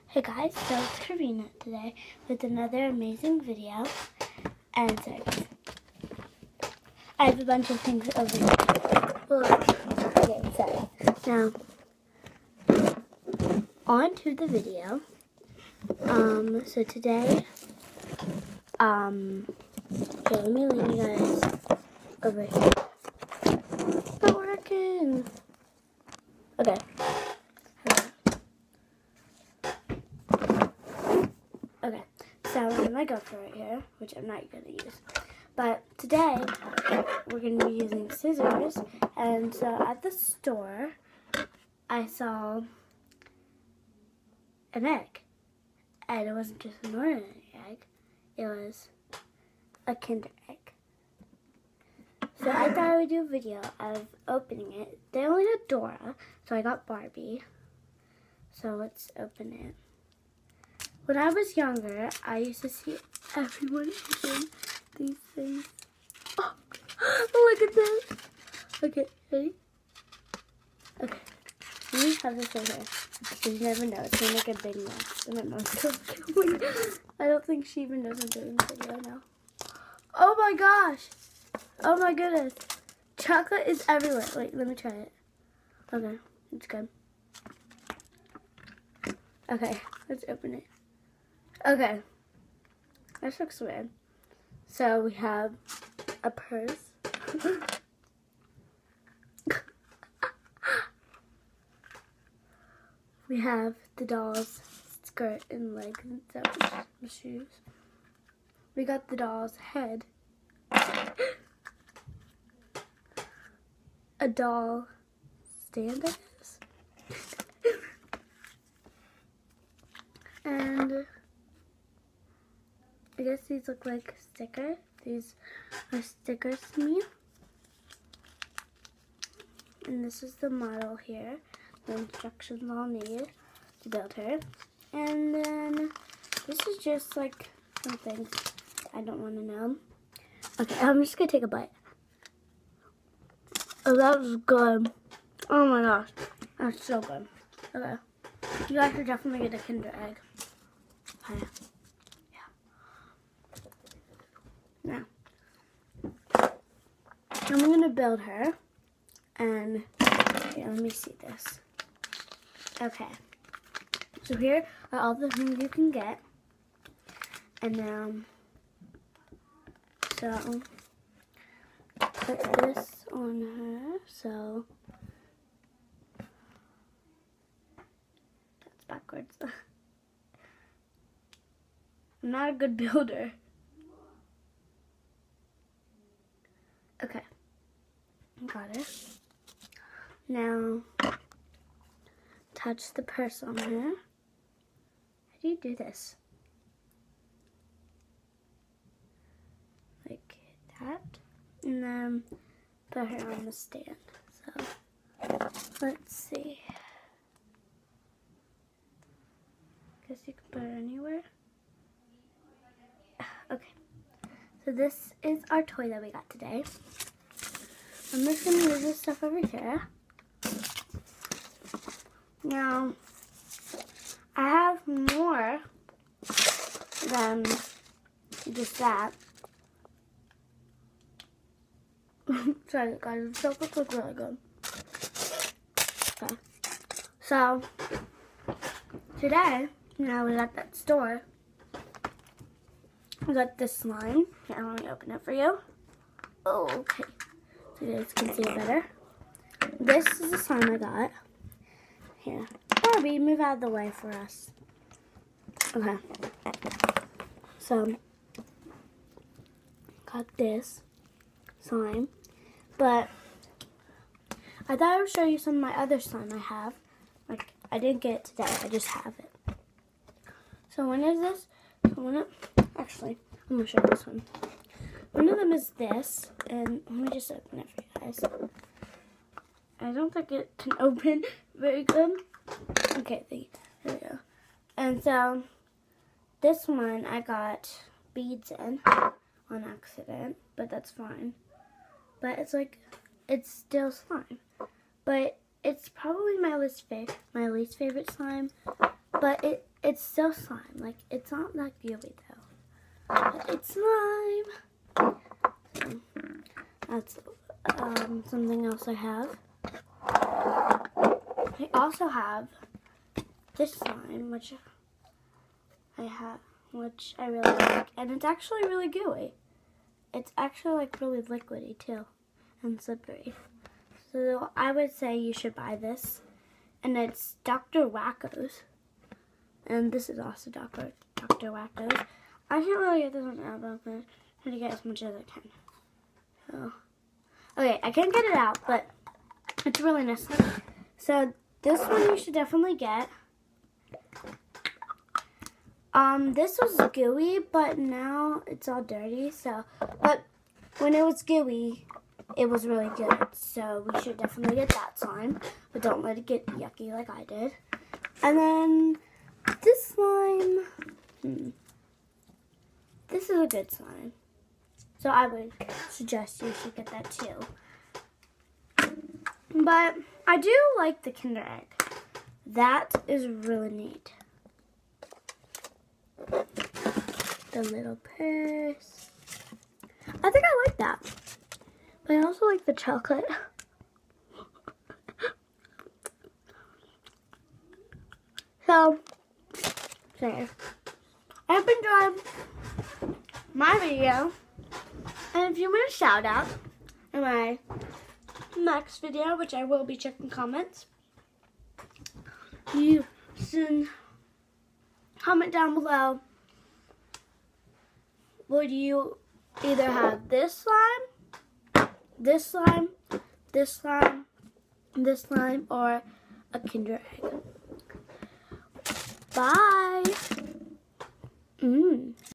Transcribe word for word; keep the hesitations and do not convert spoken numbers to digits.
Hey guys, so it's Karina today with another amazing video. And so I have a bunch of things over here. Okay, so now on to the video. Um, so today, um, okay, let me leave you guys over here. It's not working. Okay. Okay, so I have my GoPro right here, which I'm not going to use. But today, we're going to be using scissors. And so at the store, I saw an egg. And it wasn't just an ordinary egg. It was a Kinder egg. So I thought I would do a video of opening it. They only had Dora, so I got Barbie. So let's open it. When I was younger, I used to see everyone eating these things. Oh, look at this. Okay, ready? Okay, let me have this right here. So you never know. It's going to make a big mess. And my mom's going to kill me. I don't think she even knows I'm doing the video now. Oh my gosh. Oh my goodness. Chocolate is everywhere. Wait, let me try it. Okay, it's good. Okay, let's open it. Okay, this looks weird. So we have a purse. We have the doll's skirt and legs and stuff, shoes. We got the doll's head. A doll stand, I guess. And I guess these look like stickers. These are stickers to me. And this is the model here. The instructions I'll need to build her. And then this is just like some things I don't want to know. Okay, I'm just going to take a bite. Oh, that was good. Oh my gosh. That's so good. Okay. You guys should definitely get a Kinder egg. Okay. Now, I'm going to build her, and here, let me see this. Okay, so here are all the things you can get, and now, so, put this on her, so, that's backwards. I'm not a good builder. Okay, got it. Now, touch the purse on her. How do you do this? Like that. And then put her on the stand. So, let's see. Guess you can put her anywhere. Okay. So this is our toy that we got today. I'm just going to move this stuff over here. Now, I have more than just that. Sorry guys, the chocolate looks really good. Okay. So, today, when I was at that store, I got this slime. Here, let me open it for you. Oh, okay. So you guys can see it better. This is the slime I got. Here. Barbie, move out of the way for us. Okay. So, got this slime. But, I thought I would show you some of my other slime I have. Like, I didn't get it today. I just have it. So, one is this. One of, actually, I'm going to show you this one. One of them is this, and let me just open it for you guys. I don't think it can open very good. Okay, there we go. And so, this one I got beads in on accident, but that's fine. But it's like, it's still slime. But it's probably my least favorite, my least favorite slime. But it it's still slime. Like, it's not that gooey though. But it's slime. So, that's um, something else I have. I also have this slime, which I have, which I really like, and it's actually really gooey. It's actually like really liquidy too, and slippery. So I would say you should buy this, and it's Doctor Wacko's, and this is also Doctor Doctor Wacko's. I can't really get this on Amazon, but I'm trying to get as much as I can. So, okay, I can't get it out, but it's really nice. So this one you should definitely get. Um, this was gooey, but now it's all dirty. So, but when it was gooey, it was really good. So we should definitely get that slime, but don't let it get yucky like I did. And then this slime, hmm, this is a good slime. So I would suggest you should get that too. But I do like the Kinder Egg. That is really neat. The little purse. I think I like that. But I also like the chocolate. So, there. I hope you enjoyed my video. And if you want a shout out in my next video, which I will be checking comments, you can comment down below. Would you either have this slime, this slime, this slime, this slime, or a Kinder Egg? Bye. Mmm.